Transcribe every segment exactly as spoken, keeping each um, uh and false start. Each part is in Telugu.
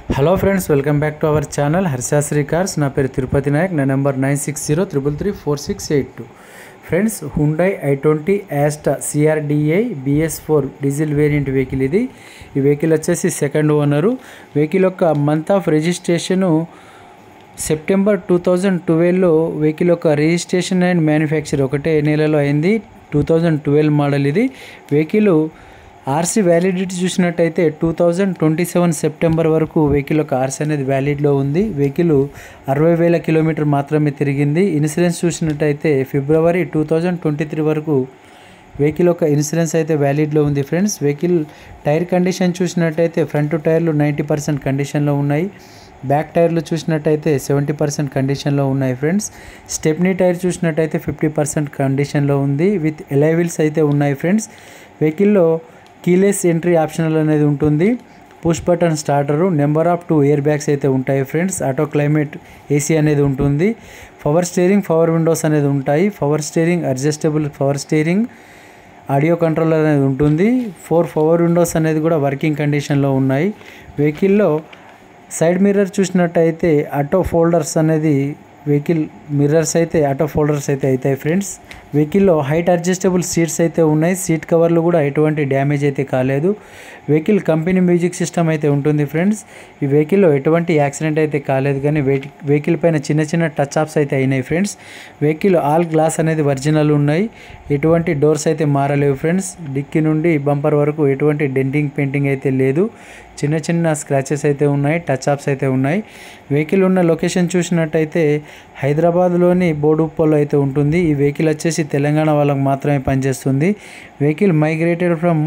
Hello friends, welcome back to our channel Harshasri cars. నా పేరు తిరుపతి నాయక్. నా number nine six zero triple three four six eight two. Friends, Hyundai i twenty Asta CRDI BS four diesel variant vehicle ఇది. ఈ వెహికల్ వచ్చేసి సెకండ్ ఓనరు. వెహికల్ యొక్క month of registration September two thousand ట్వెల్వ్లో వెహికల్ యొక్క రిజిస్ట్రేషన్ అండ్ మ్యానుఫ్యాక్చర్ ఒకటే నెలలో అయింది. టూ థౌజండ్ ట్వెల్వ్ మోడల్ ఇది. వెహికల్ ఆర్సీ వ్యాలిడిటీ చూసినట్టయితే two thousand twenty seven September వరకు వెహికల్ యొక్క ఆర్సీ అనేది వ్యాలిడ్లో ఉంది. వెహికల్ అరవై వేల కిలోమీటర్ మాత్రమే తిరిగింది. ఇన్సూరెన్స్ చూసినట్టయితే February two thousand twenty three వరకు వెహికల్ యొక్క ఇన్సూరెన్స్ అయితే వ్యాలిడ్లో ఉంది. ఫ్రెండ్స్, వెహికల్ టైర్ కండిషన్ చూసినట్టయితే ఫ్రంట్ టైర్లు నైంటీ పర్సెంట్ కండిషన్లో ఉన్నాయి. బ్యాక్ టైర్లు చూసినట్టయితే సెవెంటీ పర్సెంట్ కండిషన్లో ఉన్నాయి. ఫ్రెండ్స్, స్టెప్నీ టైర్ చూసినట్టయితే ఫిఫ్టీ పర్సెంట్ కండిషన్లో ఉంది. విత్ ఎలాయ్ వీల్స్ అయితే ఉన్నాయి. ఫ్రెండ్స్, వెహికల్లో కీలెస్ ఎంట్రీ ఆప్షనల్ అనేది ఉంటుంది. Push button starter, number of two airbags అయితే ఉంటాయి. ఫ్రెండ్స్, ఆటో క్లైమేట్ ఏసీ అనేది ఉంటుంది. పవర్ స్టీరింగ్, పవర్ విండోస్ అనేది ఉంటాయి. Power steering, adjustable power steering, audio controller అనేది ఉంటుంది. ఫోర్ పవర్ విండోస్ అనేది కూడా వర్కింగ్ కండిషన్లో ఉన్నాయి. వెహికల్లో సైడ్ మిర్రర్ చూసినట్టయితే ఆటో ఫోల్డర్స్ అనేది వెహికల్ మిర్రర్స్ అయితే ఆటో ఫోల్డర్స్ అయితే అవుతాయి. ఫ్రెండ్స్, వెహికల్లో హైట్ అడ్జస్టబుల్ సీట్స్ అయితే ఉన్నాయి. సీట్ కవర్లు కూడా ఎటువంటి డ్యామేజ్ అయితే కాలేదు. వెహికల్ కంపెనీ మ్యూజిక్ సిస్టమ్ అయితే ఉంటుంది. ఫ్రెండ్స్, ఈ వెహికల్లో ఎటువంటి యాక్సిడెంట్ అయితే కాలేదు, కానీ వెహికల్ పైన చిన్న చిన్న టచ్ అప్స్ అయితే అయినాయి. ఫ్రెండ్స్, వెహికల్ ఆల్ గ్లాస్ అనేది ఒరిజినల్ ఉన్నాయి. ఎటువంటి డోర్స్ అయితే మారలేవు. ఫ్రెండ్స్, డిక్కీ నుండి బంపర్ వరకు ఎటువంటి డెంటింగ్ పెయింటింగ్ అయితే లేదు. చిన్న చిన్న స్క్రాచెస్ అయితే ఉన్నాయి, టచ్ అప్స్ అయితే ఉన్నాయి. వెహికల్ ఉన్న లొకేషన్ చూసినట్టయితే హైదరాబాద్లోని బోడుప్పల్లో అయితే ఉంటుంది. ఈ వెహికల్ వచ్చేసి తెలంగాణ వాళ్ళకు మాత్రమే పనిచేస్తుంది. Vehicle migrated from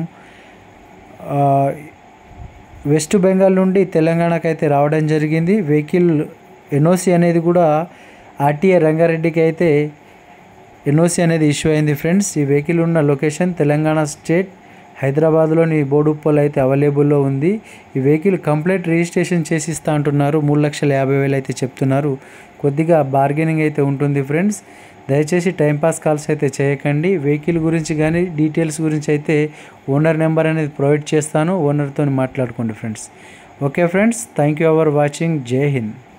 West Bengal నుండి తెలంగాణకు అయితే రావడం జరిగింది. వెహికల్ ఎన్ఓసి అనేది కూడా ఆర్టీఏ రంగారెడ్డికి అయితే ఎన్ఓసి అనేది ఇష్యూ అయింది. ఫ్రెండ్స్, ఈ వెహికల్ ఉన్న లొకేషన్ తెలంగాణ స్టేట్ హైదరాబాద్లోని బోడుప్పల్ అయితే అవైలబుల్లో ఉంది. ఈ వెహికల్ కంప్లీట్ రిజిస్ట్రేషన్ చేసి ఇస్తా అంటున్నారు. మూడు లక్షల యాభై వేలు అయితే చెప్తున్నారు. కొద్దిగా బార్గెనింగ్ అయితే ఉంటుంది. ఫ్రెండ్స్, దయచేసి టైంపాస్ కాల్స్ అయితే చేయకండి. వెహికల్ గురించి కానీ డీటెయిల్స్ గురించి అయితే ఓనర్ నెంబర్ అనేది ప్రొవైడ్ చేస్తాను. ఓనర్తో మాట్లాడుకోండి. Friends, okay friends, thank you for watching. జై హింద్.